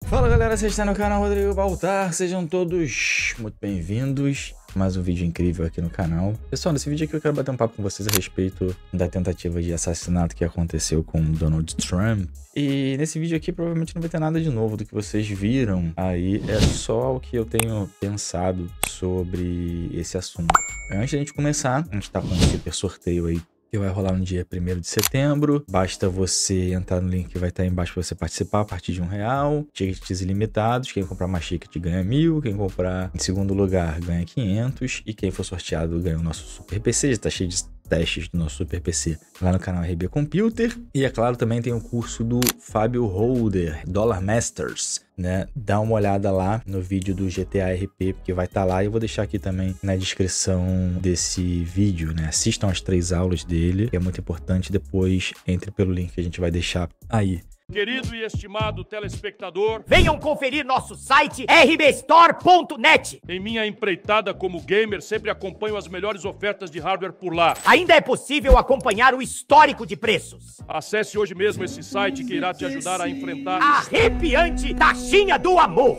Fala galera, vocês estão no canal Rodrigo Baltar, sejam todos muito bem-vindos. Mais um vídeo incrível aqui no canal. Pessoal, nesse vídeo aqui eu quero bater um papo com vocês a respeito da tentativa de assassinato que aconteceu com Donald Trump. E nesse vídeo aqui provavelmente não vai ter nada de novo do que vocês viram aí, é só o que eu tenho pensado sobre esse assunto. Antes da gente começar, a gente tá com um super sorteio aí que vai rolar no dia 1º de setembro. Basta você entrar no link que vai estar aí embaixo para você participar a partir de R$1. Tickets ilimitados. Quem comprar mais ticket ganha 1.000. Quem comprar em segundo lugar ganha 500. E quem for sorteado ganha o nosso Super PC. Já tá cheio de testes do nosso Super PC lá no canal RB Computer. E é claro, também tem o curso do Fábio Holder, Dollar Masters, né? Dá uma olhada lá no vídeo do GTA RP, que vai estar lá. E eu vou deixar aqui também na descrição desse vídeo, né? Assistam as 3 aulas dele, que é muito importante. Depois entre pelo link que a gente vai deixar aí. Querido e estimado telespectador, venham conferir nosso site rbstore.net. em minha empreitada como gamer, sempre acompanho as melhores ofertas de hardware por lá. Ainda é possível acompanhar o histórico de preços. Acesse hoje mesmo esse site que irá te ajudar a enfrentar Arrepiante taxinha do amor.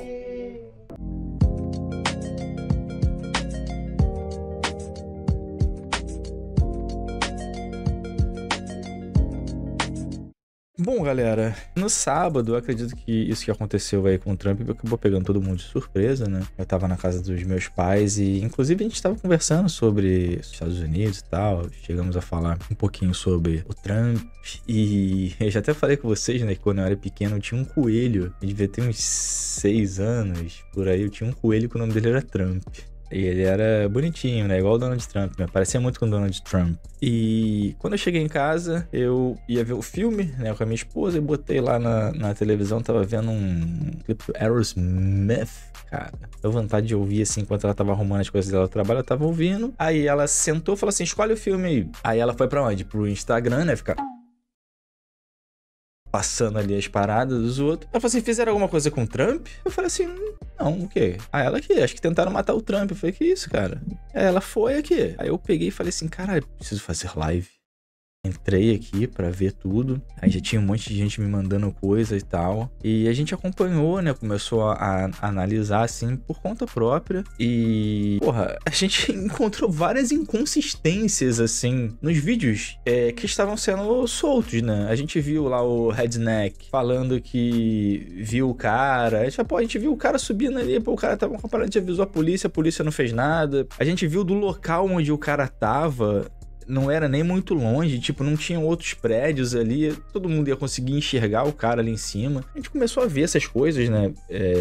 Bom, galera, no sábado, eu acredito que isso que aconteceu aí com o Trump acabou pegando todo mundo de surpresa, né? Eu tava na casa dos meus pais e, inclusive, a gente tava conversando sobre os Estados Unidos e tal. Chegamos a falar um pouquinho sobre o Trump e eu já até falei com vocês, né, que quando eu era pequeno eu tinha um coelho. Eu devia ter uns 6 anos, por aí, eu tinha um coelho que o nome dele era Trump. E ele era bonitinho, né? Igual o Donald Trump, né? Parecia muito com o Donald Trump. E quando eu cheguei em casa, eu ia ver o filme, né? Com a minha esposa e botei lá na televisão, tava vendo um clipe do Aerosmith, cara. Deu vontade de ouvir, assim, enquanto ela tava arrumando as coisas dela do trabalho, eu tava ouvindo. Aí ela sentou e falou assim, escolhe o filme aí. Aí ela foi pra onde? Pro Instagram, né? Ficar passando ali as paradas dos outros. Ela falou assim, fizeram alguma coisa com o Trump? Eu falei assim, não, o quê? Aí ela aqui, acho que tentaram matar o Trump. Eu falei, que isso, cara? Aí ela foi aqui. Aí eu peguei e falei assim, cara, preciso fazer live. Entrei aqui pra ver tudo. Aí já tinha um monte de gente me mandando coisa e tal. E a gente acompanhou, né? Começou a analisar, assim, por conta própria. E, porra, a gente encontrou várias inconsistências, assim, nos vídeos que estavam sendo soltos, né? A gente viu lá o Redneck falando que viu o cara. A gente viu o cara subindo ali, pô, o cara tava com a gente avisou a polícia não fez nada. A gente viu do local onde o cara tava, não era nem muito longe, tipo, não tinha outros prédios ali, todo mundo ia conseguir enxergar o cara ali em cima. A gente começou a ver essas coisas, né?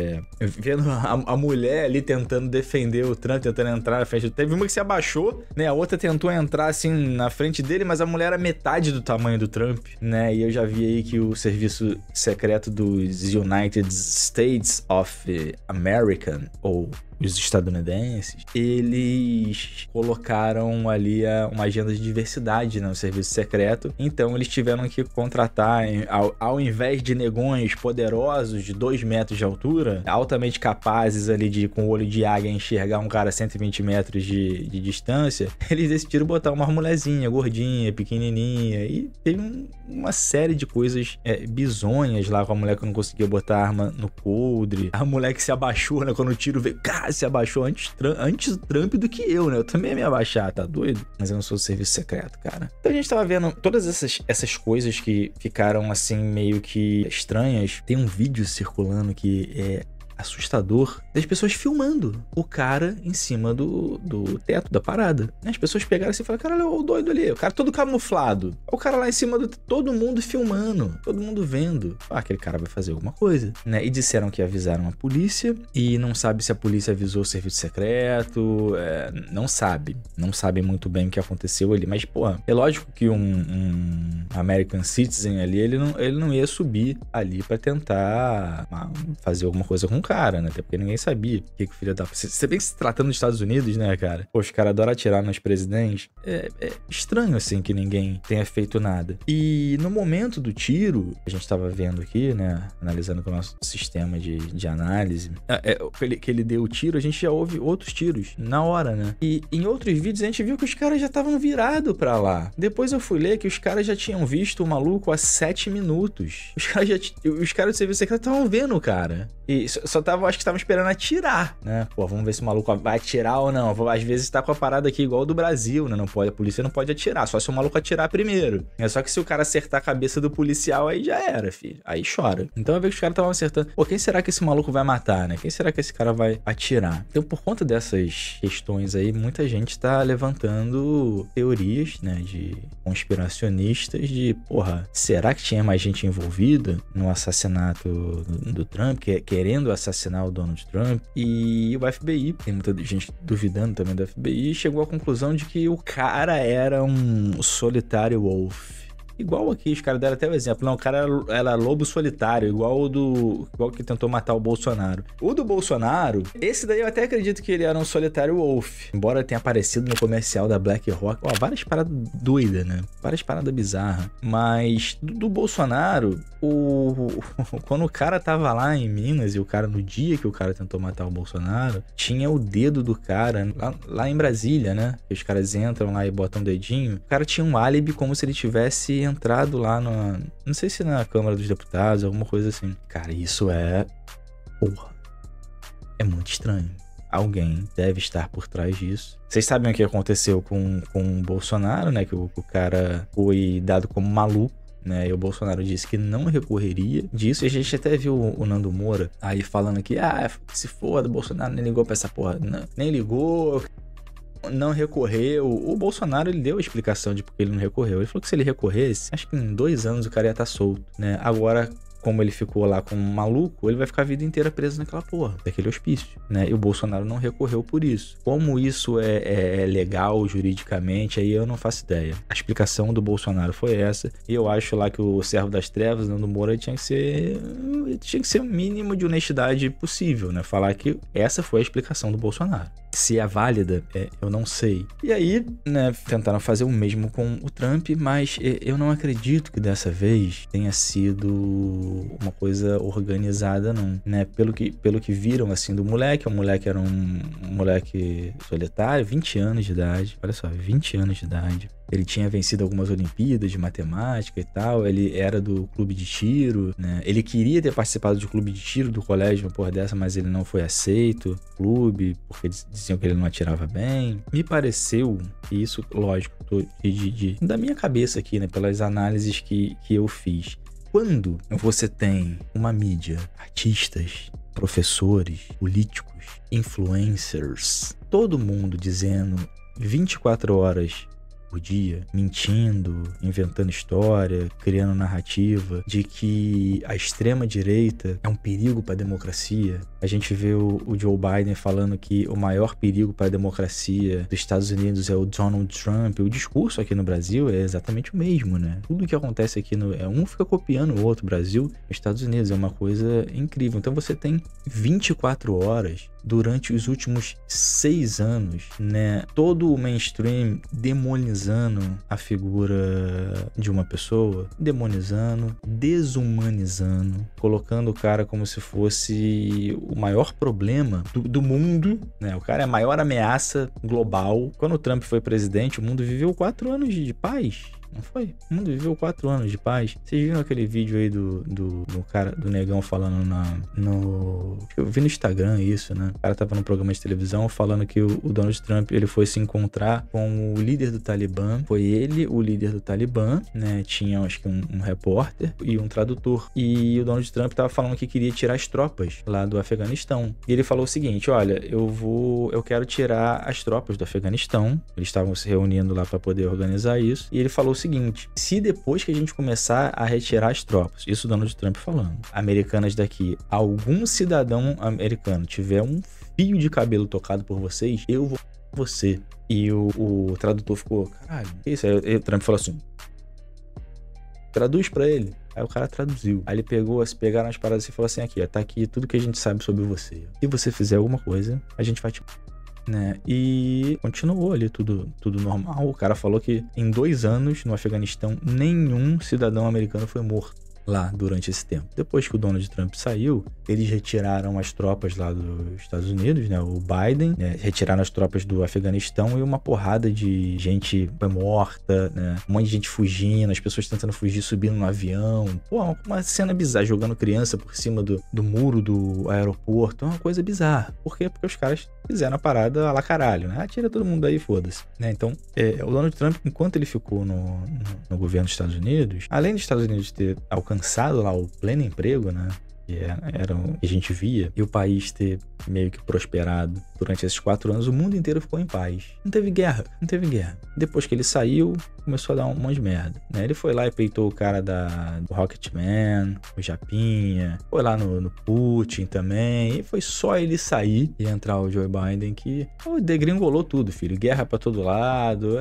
Vendo a mulher ali tentando defender o Trump, tentando entrar na frente. Teve uma que se abaixou, né? A outra tentou entrar, assim, na frente dele, mas a mulher era metade do tamanho do Trump, né? E eu já vi aí que o serviço secreto dos United States of America, ou os estadunidenses, eles colocaram ali uma agenda de diversidade, né, no serviço secreto. Então eles tiveram que contratar, ao invés de negões poderosos de 2 metros de altura, altamente capazes ali de, com o olho de águia, enxergar um cara a 120 metros de distância, eles decidiram botar uma mulherzinha, gordinha, pequenininha, e teve uma série de coisas bizonhas lá com a mulher que não conseguia botar a arma no coldre, a mulher que se abaixou, né, quando o tiro veio, cara, se abaixou antes do Trump do que eu, né? Eu também ia me abaixar, tá doido? Mas eu não sou do serviço secreto, cara. Então a gente tava vendo todas essas coisas que ficaram, assim, meio que estranhas. Tem um vídeo circulando que é assustador das pessoas filmando o cara em cima do teto da parada. As pessoas pegaram assim e falaram, cara, olha o doido ali, o cara todo camuflado. O cara lá em cima todo mundo filmando, todo mundo vendo. Aquele cara vai fazer alguma coisa, né? E disseram que avisaram a polícia e não sabe se a polícia avisou o serviço secreto, não sabe muito bem o que aconteceu ali, mas, pô, é lógico que um American Citizen ali, ele não ia subir ali pra tentar fazer alguma coisa com o cara, né? Até porque ninguém sabia o que o filho da... Você bem que se tratando dos Estados Unidos, né, cara? Pô, os caras adoram atirar nos presidentes. É estranho, assim, que ninguém tenha feito nada. E no momento do tiro, a gente tava vendo aqui, né? Analisando com o nosso sistema de análise, que ele deu o tiro, a gente já ouve outros tiros na hora, né? E em outros vídeos a gente viu que os caras já estavam virados pra lá. Depois eu fui ler que os caras já tinham visto o maluco há 7 minutos. Os caras do serviço secreto estavam vendo o cara. E só estavam, acho que estavam esperando atirar, né? Pô, vamos ver se o maluco vai atirar ou não. Às vezes tá com a parada aqui igual do Brasil, né? Não pode, a polícia não pode atirar, só se o maluco atirar primeiro. É só que se o cara acertar a cabeça do policial, aí já era, filho. Aí chora. Então eu vi que os caras estavam acertando. Pô, quem será que esse maluco vai matar, né? Quem será que esse cara vai atirar? Então, por conta dessas questões aí, muita gente tá levantando teorias, né? De conspiracionistas de, porra, será que tinha mais gente envolvida no assassinato do Trump, querendo assassinar o Donald Trump? E o FBI, tem muita gente duvidando também do FBI, chegou à conclusão de que o cara era um solitário wolf. Igual aqui, os caras deram até o exemplo. Não, o cara era lobo solitário, igual que tentou matar o Bolsonaro. O do Bolsonaro, esse daí eu até acredito que ele era um solitário wolf. Embora tenha aparecido no comercial da BlackRock. Ó, várias paradas doidas, né? Várias paradas bizarras. Mas do Bolsonaro, quando o cara tava lá em Minas e o cara, no dia que o cara tentou matar o Bolsonaro, tinha o dedo do cara lá em Brasília, né? Que os caras entram lá e botam o dedinho. O cara tinha um álibi como se ele tivesse entrado lá não sei se na Câmara dos Deputados, alguma coisa assim. Cara, isso é... Porra. É muito estranho. Alguém deve estar por trás disso. Vocês sabem o que aconteceu com o Bolsonaro, né? Que o cara foi dado como maluco, né? E o Bolsonaro disse que não recorreria disso. E a gente até viu o Nando Moura aí falando que, se foda, o Bolsonaro nem ligou pra essa porra. Não, nem ligou... Não recorreu. O Bolsonaro, ele deu a explicação de porque ele não recorreu. Ele falou que se ele recorresse, acho que em 2 anos o cara ia estar solto, né? Agora, como ele ficou lá com um maluco, ele vai ficar a vida inteira preso naquela porra, daquele hospício, né? E o Bolsonaro não recorreu por isso. Como isso é legal juridicamente, aí eu não faço ideia. A explicação do Bolsonaro foi essa. E eu acho lá que o servo das trevas, Nando Moura, tinha que ser o mínimo de honestidade possível, né? Falar que essa foi a explicação do Bolsonaro. Se é válida, eu não sei. E aí, né, tentaram fazer o mesmo com o Trump, mas eu não acredito que dessa vez tenha sido uma coisa organizada, não, né? Pelo que viram, assim, do moleque, o moleque era um moleque solitário, 20 anos de idade, olha só, 20 anos de idade. Ele tinha vencido algumas Olimpíadas de matemática e tal, ele era do clube de tiro, né? Ele queria ter participado do clube de tiro do colégio, uma porra dessa, mas ele não foi aceito, clube, porque diziam que ele não atirava bem. Me pareceu, e isso, lógico, da minha cabeça aqui, né, pelas análises que eu fiz. Quando você tem uma mídia, artistas, professores, políticos, influencers, todo mundo dizendo 24 horas por dia, mentindo, inventando história, criando narrativa de que a extrema-direita é um perigo para a democracia. A gente vê o Joe Biden falando que o maior perigo para a democracia dos Estados Unidos é o Donald Trump. O discurso aqui no Brasil é exatamente o mesmo, né? Tudo que acontece aqui um fica copiando o outro. Brasil e Estados Unidos é uma coisa incrível. Então você tem 24 horas durante os últimos 6 anos, né? Todo o mainstream demonizando a figura de uma pessoa, demonizando, desumanizando, colocando o cara como se fosse o maior problema do mundo, né? O cara é a maior ameaça global. Quando o Trump foi presidente, o mundo viveu 4 anos de paz. Não foi? O mundo viveu 4 anos de paz. Vocês viram aquele vídeo aí do cara, do negão falando eu vi no Instagram isso, né? O cara tava num programa de televisão falando que o Donald Trump, ele foi se encontrar com o líder do Talibã. Foi ele, o líder do Talibã, né? Tinha, acho que um repórter e um tradutor. E o Donald Trump tava falando que queria tirar as tropas lá do Afeganistão. E ele falou o seguinte, olha, eu quero tirar as tropas do Afeganistão. Eles estavam se reunindo lá para poder organizar isso. E ele falou o seguinte, se depois que a gente começar a retirar as tropas, isso o Donald Trump falando, americanas daqui, algum cidadão americano tiver um fio de cabelo tocado por vocês, eu vou você. E o tradutor ficou, caralho, que isso? Aí o Trump falou assim, traduz pra ele. Aí o cara traduziu. Aí ele pegaram as paradas e falou assim, aqui, ó, tá aqui tudo que a gente sabe sobre você. Se você fizer alguma coisa, a gente vai te... Né? E continuou ali tudo normal. O cara falou que em 2 anos no Afeganistão, nenhum cidadão americano foi morto lá durante esse tempo. Depois que o Donald Trump saiu, eles retiraram as tropas lá dos Estados Unidos, né? O Biden, né? Retiraram as tropas do Afeganistão e uma porrada de gente foi morta, né? Um monte de gente fugindo, as pessoas tentando fugir, subindo no avião. Pô, uma cena bizarra, jogando criança por cima do muro do aeroporto. É uma coisa bizarra. Por quê? Porque os caras fizeram a parada a lá caralho, né? Tira todo mundo daí, foda-se. Né? Então, o Donald Trump, enquanto ele ficou no governo dos Estados Unidos, além dos Estados Unidos ter alcançado lá o pleno emprego, né? Que era o que a gente via, e o país ter meio que prosperado durante esses 4 anos, o mundo inteiro ficou em paz. Não teve guerra. Depois que ele saiu, começou a dar um monte de merda, né? Ele foi lá e peitou o cara do Rocketman, o Japinha, foi lá no Putin também, e foi só ele sair e entrar o Joe Biden que degringolou tudo, filho. Guerra pra todo lado,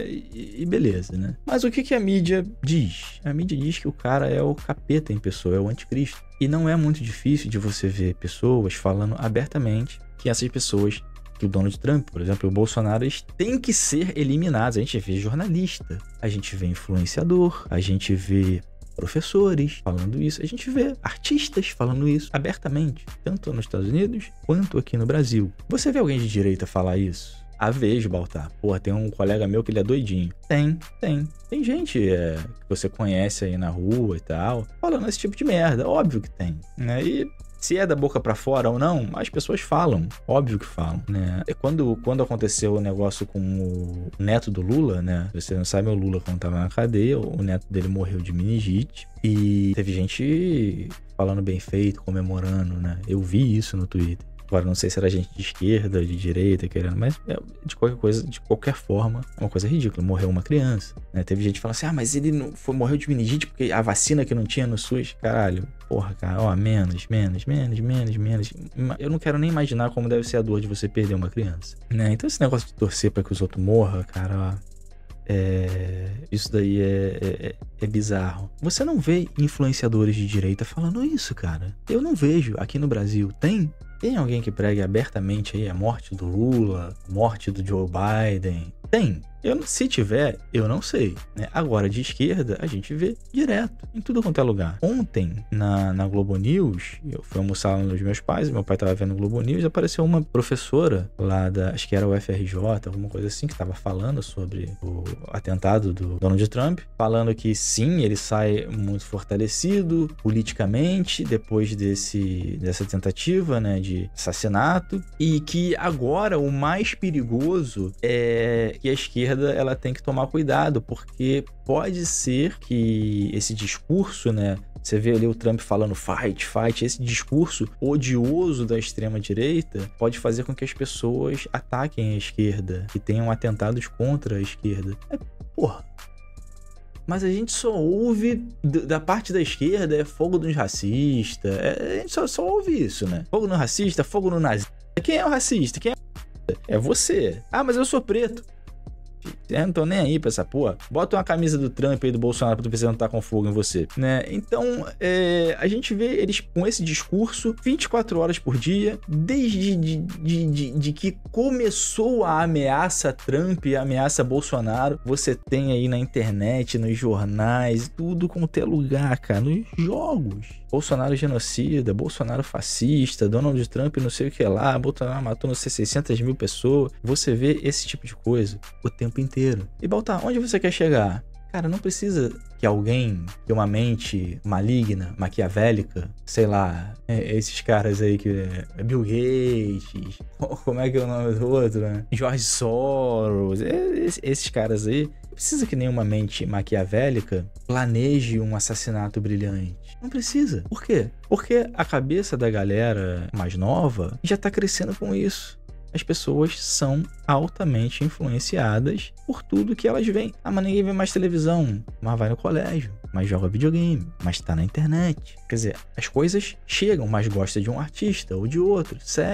e beleza, né? Mas o que a mídia diz? A mídia diz que o cara é o capeta em pessoa, é o anticristo. E não é muito difícil de você ver pessoas falando abertamente que essas pessoas, que o Donald Trump, por exemplo, e o Bolsonaro, eles têm que ser eliminados. A gente vê jornalista, a gente vê influenciador, a gente vê professores falando isso, a gente vê artistas falando isso abertamente, tanto nos Estados Unidos quanto aqui no Brasil. Você vê alguém de direita falar isso? Vejo, Baltar. Porra, tem um colega meu que ele é doidinho. Tem gente que você conhece aí na rua e tal, falando esse tipo de merda. Óbvio que tem, né? E se é da boca pra fora ou não, as pessoas falam. Óbvio que falam, né? E quando aconteceu o negócio com o neto do Lula, né? Você não sabe, o Lula, quando tava na cadeia, o neto dele morreu de meningite. E teve gente falando bem feito, comemorando, né? Eu vi isso no Twitter. Agora, não sei se era gente de esquerda, de direita, querendo, mas de qualquer forma, é uma coisa ridícula. Morreu uma criança, né? Teve gente falando assim, mas ele não morreu de meningite porque a vacina que não tinha no SUS. Caralho, porra, cara, menos. Eu não quero nem imaginar como deve ser a dor de você perder uma criança, né? Então esse negócio de torcer pra que os outros morram, cara, isso daí é bizarro. Você não vê influenciadores de direita falando isso, cara. Eu não vejo. Aqui no Brasil tem alguém que pregue abertamente aí a morte do Lula, a morte do Joe Biden? Tem. Se tiver, eu não sei, né? Agora, de esquerda, a gente vê direto, em tudo quanto é lugar. Ontem, na Globo News, eu fui almoçar lá nos meus pais, meu pai tava vendo o Globo News, e apareceu uma professora lá acho que era o FRJ, alguma coisa assim, que tava falando sobre o atentado do Donald Trump, falando que sim, ele sai muito fortalecido politicamente, depois dessa tentativa, né, de assassinato, e que agora o mais perigoso é que a esquerda ela tem que tomar cuidado, porque pode ser que esse discurso, né, você vê ali o Trump falando fight, esse discurso odioso da extrema-direita pode fazer com que as pessoas ataquem a esquerda, que tenham atentados contra a esquerda. Porra. Mas a gente só ouve da parte da esquerda, fogo nos racistas, a gente só ouve isso, né? Fogo no racista, fogo no nazista. Quem é o racista? Quem é você? Mas eu sou preto. Eu não tô nem aí pra essa porra. Bota uma camisa do Trump aí, do Bolsonaro, pra tu ver se não tá com fogo em você, né? Então, a gente vê eles com esse discurso 24 horas por dia, desde de que começou a ameaça Trump e a ameaça Bolsonaro. Você tem aí na internet, nos jornais, tudo quanto é lugar, cara, nos jogos. Bolsonaro genocida, Bolsonaro fascista, Donald Trump não sei o que lá, Bolsonaro matou não sei 600 mil pessoas. Você vê esse tipo de coisa o tempo inteiro. E Baltar, onde você quer chegar? Cara, não precisa que alguém, que uma mente maligna, maquiavélica, sei lá, esses caras aí que Bill Gates, como é que é o nome do outro, né? George Soros, esses caras aí, não precisa que nenhuma mente maquiavélica planeje um assassinato brilhante. Não precisa. Por quê? Porque a cabeça da galera mais nova já tá crescendo com isso. As pessoas são altamente influenciadas por tudo que elas veem. Mas ninguém vê mais televisão, mas vai no colégio, mas joga videogame, mas tá na internet. Quer dizer, as coisas chegam, mas gosta de um artista ou de outro, segue.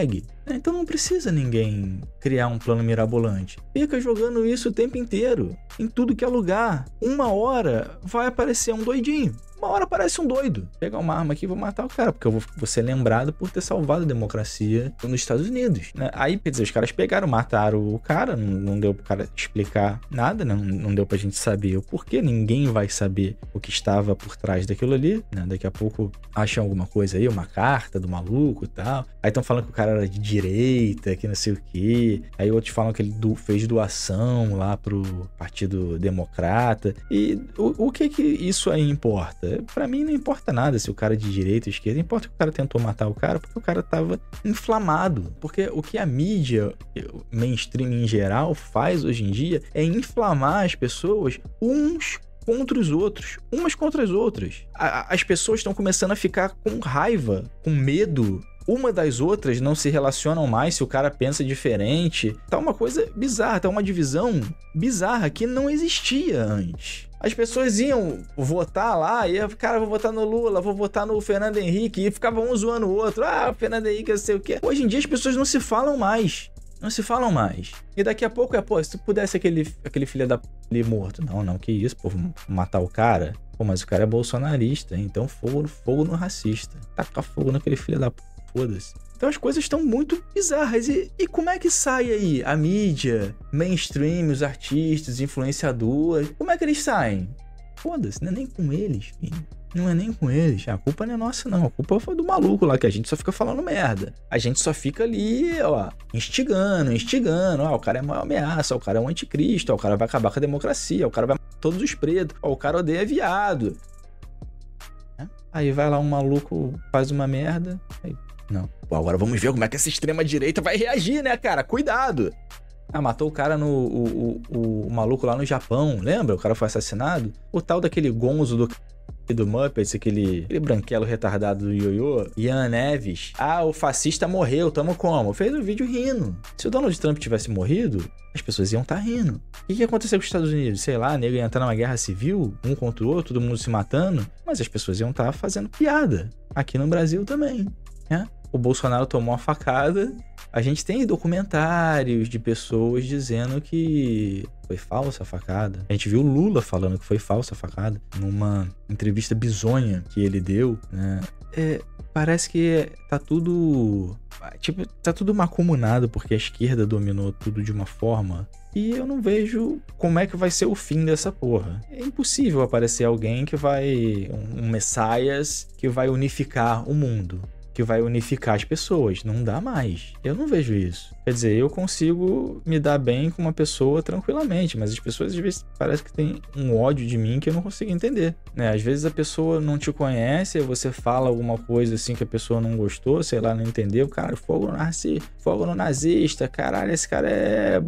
Então não precisa ninguém criar um plano mirabolante. Fica jogando isso o tempo inteiro, em tudo que é lugar. Uma hora vai aparecer um doidinho. Uma hora aparece um doido. Pegar uma arma aqui e vou matar o cara, porque eu vou ser lembrado por ter salvado a democracia nos Estados Unidos, né? Aí, quer dizer, os caras pegaram, mataram o cara, não deu pro cara explicar nada, né? Não deu pra gente saber o porquê, ninguém vai saber o que estava por trás daquilo ali, né? Daqui a pouco acham alguma coisa aí, uma carta do maluco e tal. Aí estão falando que o cara era de direita, que não sei o quê. Aí outros falam que ele fez doação lá pro Partido Democrata. E o que isso aí importa? Pra mim não importa nada se o cara é de direita ou esquerda, importa que o cara tentou matar o cara porque o cara tava inflamado. Porque o que a mídia mainstream em geral faz hoje em dia é inflamar as pessoas uns contra os outros, umas contra as outras. As pessoas estão começando a ficar com raiva, com medo uma das outras, não se relacionam mais se o cara pensa diferente. Tá uma coisa bizarra, tá uma divisão bizarra que não existia antes. As pessoas iam votar lá e, cara, vou votar no Lula, vou votar no Fernando Henrique, e ficavam um zoando o outro. Ah, Fernando Henrique, não sei o quê. Hoje em dia as pessoas não se falam mais. Não se falam mais. E daqui a pouco pô, se tu pudesse aquele filho da p ali morto. Não, que isso, pô, matar o cara. Pô, mas o cara é bolsonarista, então fogo no racista. Taca fogo naquele filho da p, foda-se. Então as coisas estão muito bizarras. E como é que sai aí a mídia, mainstream, os artistas, influenciadores? Como é que eles saem? Foda-se, não é nem com eles, filho. Não é nem com eles. A culpa não é nossa, não. A culpa foi do maluco lá, que a gente só fica falando merda. A gente só fica ali, ó, instigando. Ó, o cara é uma ameaça, ó, o cara é um anticristo, ó, o cara vai acabar com a democracia, ó, o cara vai matar todos os pretos, ó, o cara odeia viado. Aí vai lá um maluco, faz uma merda. Aí, não. Pô, agora vamos ver como é que essa extrema-direita vai reagir, né, cara? Cuidado! Matou o cara o maluco lá no Japão, lembra? O cara foi assassinado. O tal daquele gonzo do Muppets, aquele branquelo retardado do ioiô, Ian Neves. O fascista morreu, tamo como? Fez um vídeo rindo. Se o Donald Trump tivesse morrido, as pessoas iam estar rindo. O que aconteceu com os Estados Unidos? Sei lá, nego ia entrar numa guerra civil, um contra o outro, todo mundo se matando, mas as pessoas iam estar fazendo piada. Aqui no Brasil também, né? O Bolsonaro tomou uma facada. A gente tem documentários de pessoas dizendo que foi falsa a facada. A gente viu o Lula falando que foi falsa a facada numa entrevista bizonha que ele deu, né? Parece que tá tudo... Tipo, tá tudo macumunado porque a esquerda dominou tudo de uma forma e eu não vejo como é que vai ser o fim dessa porra. É impossível aparecer alguém que vai... um Messias que vai unificar o mundo, que vai unificar as pessoas. Não dá mais. Eu não vejo isso. Quer dizer, eu consigo me dar bem com uma pessoa tranquilamente, mas as pessoas às vezes parece que tem um ódio de mim que eu não consigo entender, né? Às vezes a pessoa não te conhece, aí você fala alguma coisa assim que a pessoa não gostou, sei lá, não entendeu, cara, fogo no nazista, caralho, esse cara é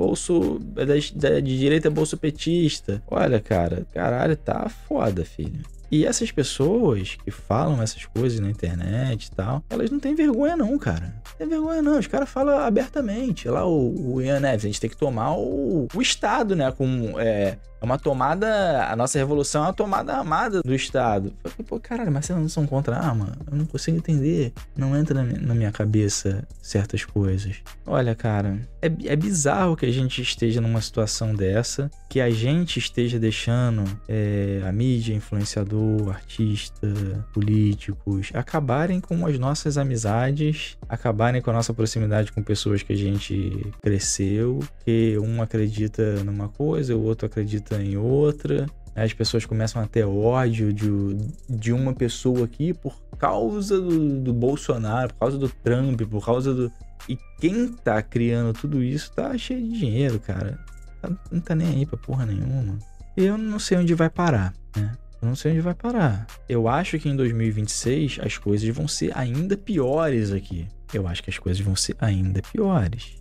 de direita, é bolsopetista. Olha, cara, caralho, tá foda, filho. E essas pessoas que falam essas coisas na internet e tal, elas não têm vergonha não, cara. Não tem vergonha não, os caras falam abertamente. Lá o Ian Neves, a gente tem que tomar o Estado, né? É uma tomada, a nossa revolução é uma tomada armada do Estado. Pô, caralho, mas vocês não são contra a arma? Eu não consigo entender. Não entra na minha cabeça certas coisas. Olha, cara, é bizarro que a gente esteja numa situação dessa, que a gente esteja deixando a mídia, influenciador, artista, políticos, acabarem com as nossas amizades, acabarem com a nossa proximidade com pessoas que a gente cresceu, que um acredita numa coisa, o outro acredita em outra. As pessoas começam a ter ódio de uma pessoa aqui por causa do Bolsonaro, por causa do Trump, por causa do... E quem tá criando tudo isso tá cheio de dinheiro, cara. Não tá nem aí pra porra nenhuma. Eu não sei onde vai parar, né? Eu não sei onde vai parar. Eu acho que em 2026 as coisas vão ser ainda piores aqui. Eu acho que as coisas vão ser ainda piores.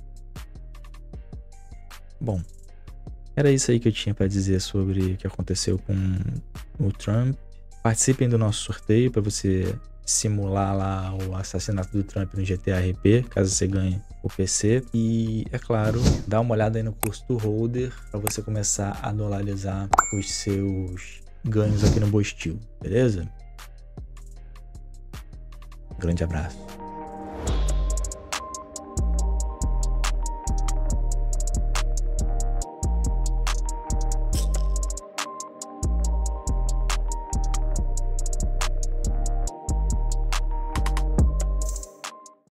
Bom, era isso aí que eu tinha pra dizer sobre o que aconteceu com o Trump. Participem do nosso sorteio para você simular lá o assassinato do Trump no GTA RP, caso você ganhe o PC. E, é claro, dá uma olhada aí no curso do Holder para você começar a dolarizar os seus ganhos aqui no Bostil, beleza? Grande abraço.